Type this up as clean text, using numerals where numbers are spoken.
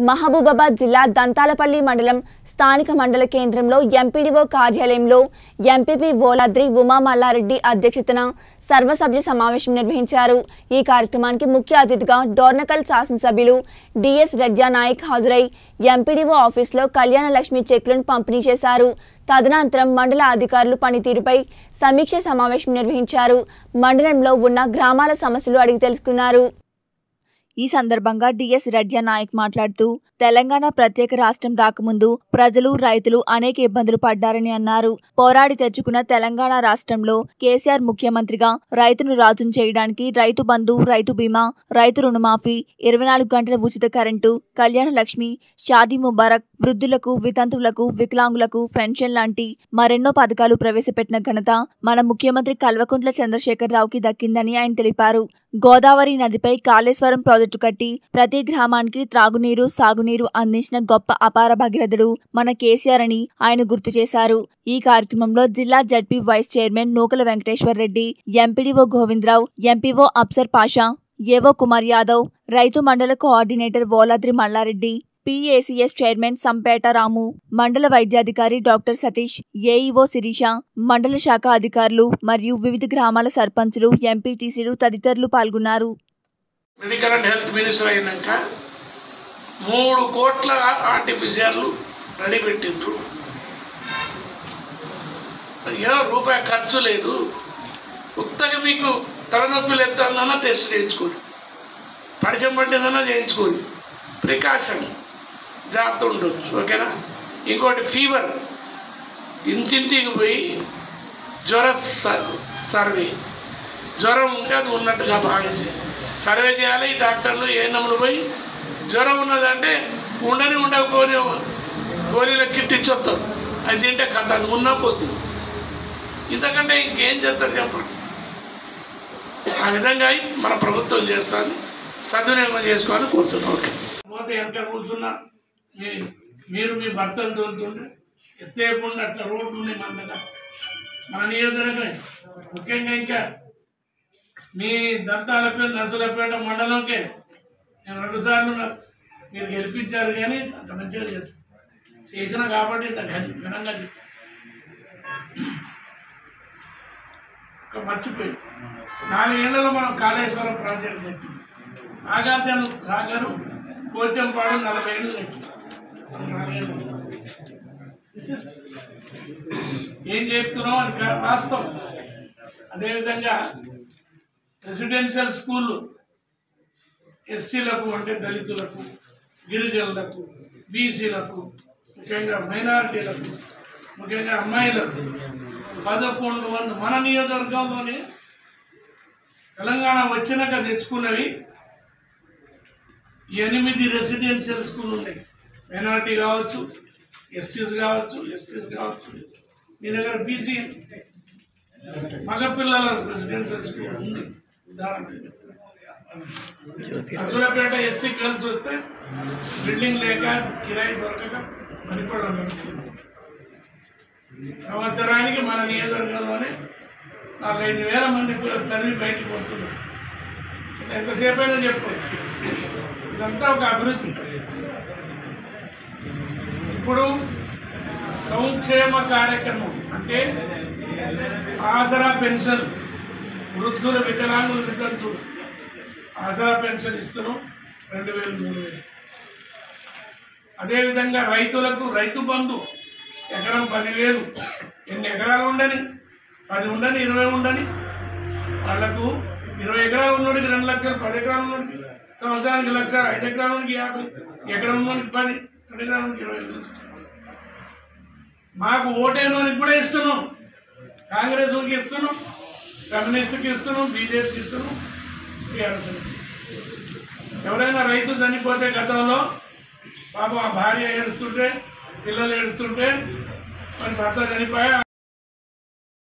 మహబూబాబాద్ జిల్లా దంతాలపల్లి మండలం స్థానిక మండల కేంద్రంలో ఎంపీడీఓ కార్యాలయంలో ఎంపీపీ వోలాద్రి ఉమా మల్లారెడ్డి అధ్యక్షతన సర్వసభ్య సమావేశం నిర్వహించారు। ఈ కార్యక్రమానికి ముఖ్య అతిథిగా డోర్నకల్ శాసనసభ్యులు డిఎస్ రెడ్జా నాయక్ హాజరై ఎంపీడీఓ ఆఫీసులో కళ్యాణ లక్ష్మి చెక్లను పంపిణీ చేశారు। తదనంతరం మండల అధికారులు పనితీరుపై సమీక్ష సమావేశం నిర్వహించారు। మండలంలో ఉన్న గ్రామాల సమస్యలు అడిగి తెలుసుకున్నారు। ఈ సందర్భంగా డిఎస్ రెడ్జా నాయక్ మాట్లాడుతూ తెలంగాణ ప్రత్యేక రాష్ట్రం రాకముందు ప్రజలు రైతులు అనేక ఇబ్బందులు పడ్డారని అన్నారు। పోరాడి తెచ్చుకున్న తెలంగాణ రాష్ట్రంలో కేసీఆర్ ముఖ్యమంత్రిగా రైతును రాజును చేయడానికి రైతు బంధు, రైతు బీమా, రైతు రుణమాఫీ, 24 గంటల ఉచిత కరెంటు, కళ్యాణ లక్ష్మి, షాదీ ముబారక్, వృద్ధులకు, వితంతువులకు, వికలాంగులకు పెన్షన్ లాంటి మరెన్నో పథకాలు ప్రవేశపెట్టిన ఘనత మన ముఖ్యమంత్రి కల్వకుంట్ల చంద్రశేఖరరావుకి దక్కిందని ఆయన తెలిపారు। గోదావరి నదిపై కాళేశ్వరం ప్రాజెక్టు కట్టి ప్రతి గ్రామానికి త్రాగునీరు, సాగునీరు అందించిన గొప్ప అపార భగీరథుడు మన కేసీఆర్ అని ఆయన గుర్తు చేశారు। ఈ కార్యక్రమంలో జిల్లా ZP vice chairman Nukala Venkateshwar Reddy, MPDO Govindarao, MPO Afsar Pasha, AO Kumar Yadav, రైతు mandal coordinator Voladri Mallareddy, PACS chairman Sampeta Ramu, మండల వైద్యాధికారి డాక్టర్ సతీష్, ఏఈఓ శిరీష, మండల శాఖ అధికారులు మరియు వివిధ గ్రామాల సర్పంచులు, ఎంపీటీసీలు తదితరులు పాల్గొన్నారు। మెడికల్ అండ్ హెల్త్ మినిస్టర్ అయినాక 3 కోట్ల ఆర్టిఫిషియర్లు రెడీ పెట్టిండ్రు। ఏదో రూపాయి ఖర్చు లేదు। ఉత్తగా మీకు తలనొప్పులు ఎత్తాలన్నా టెస్ట్ చేయించుకోరు, పరిచయం పట్టిందన్నా చేయించుకోరు, ప్రికాషన్ జాగ్రత్త ఉండొచ్చు, ఓకేనా। ఇంకోటి ఫీవర్, ఇంటింటికి పోయి జ్వర సర్వే, జ్వరం ఉంటే అది ఉన్నట్టుగా భావించి సర్వే చేయాలి। ఈ డాక్టర్లు ఏఎన్ఎంలు పోయి జ్వరం ఉన్నదంటే ఉండకపోని గోళీల కిట్ ఇచ్చొస్తారు, అది తింటే కథ అది ఉన్నా పోతుంది, ఇంతకంటే ఇంకేం చేస్తారు చెప్పండి। ఆ విధంగా మన ప్రభుత్వం చేస్తుంది, సద్వినియోగం చేసుకోవాలని కోరుతున్నాం। ఓకే, పోతే వెనక కూర్చున్నా మీరు మీ భర్తలు తోలుతుంటే ఎత్తేయకుండా అట్లా రోడ్లు ఉన్నాయి మన దగ్గర, మన నియోజకవర్గం ముఖ్యంగా ఇంకా మీ దంతాలపేట, నర్సులపేట మండలంకే నేను 2 సార్లు మీరు గెలిపించారు, కానీ అంత మంచిగా చేసిన కాబట్టి ఇంత ఘనంగా మర్చిపోయి 4 ఏళ్లలో మనం కాళేశ్వరం ప్రాజెక్టు కట్టింది, నాగార్జున సాగర్, పోచంపాడు 40 ఏళ్ళు కట్టింది। ఏం చెప్తున్నాం అది వాస్తవం। అదేవిధంగా రెసిడెన్షియల్ స్కూళ్ళు ఎస్సీలకు అంటే దళితులకు, గిరిజనులకు, బీసీలకు, ముఖ్యంగా మైనారిటీలకు, ముఖ్యంగా అమ్మాయిలకు 11 మన నియోజకవర్గంలోనే తెలంగాణ వచ్చినాక తెచ్చుకున్నవి 8 రెసిడెన్షియల్ స్కూల్ ఉన్నాయి। మైనారిటీ కావచ్చు, ఎస్సీస్ కావచ్చు, ఎస్టీస్ కావచ్చు, మీ దగ్గర బీసీ మగపిల్లల రెసిడెన్షియల్ స్కూల్ ఉంది। ఉదాహరణ నర్సులపేట ఎస్సీ కలిసి వస్తే బిల్డింగ్ లేక కిరాయి దొరకక పనిపడడం, సంవత్సరానికి మన నియోజకవర్గంలోనే 45,000 మంది పిల్లలు చదివి బయటకు పోతున్నారు। ఎంతసేపు అయినా చెప్పుకోవచ్చు, ఇదంతా ఒక అభివృద్ధి। ఇప్పుడు సంక్షేమ కార్యక్రమం అంటే ఆసరా పెన్షన్, వృద్ధుల, వికలాంగుల, వితంతులు ఆసరా పెన్షన్ ఇస్తున్నాం 2,000, 3,000। అదేవిధంగా రైతులకు రైతు బంధు ఎకరం 10,000, ఎన్ని ఎకరాలు ఉండని, 10 ఉండని, 20 ఉండని, వాళ్లకు 20 ఎకరాలు ఉన్నోడికి 2 లక్షలు, 10 ఎకరాలు ఉన్నోడికి సంవత్సరానికి 1,00,000, 5 ఎకరాల నుండి 50, ఎకరం ఉన్నోడికి 10, 2 ఎకరాల నుండి 20,000। మాకు ఓటేనోనికి కూడా ఇస్తున్నాం, కాంగ్రెస్కి ఇస్తున్నాం, కమ్యూనిస్టుకి ఇస్తున్నాం, బీజేపీకి ఇస్తున్నాం, టీఆర్ఎస్। ఎవరైనా రైతు చనిపోతే గతంలో పాపం ఆ భార్య ఏడుస్తుంటే, పిల్లలు ఏడుస్తుంటే, మరి భర్త చనిపోయా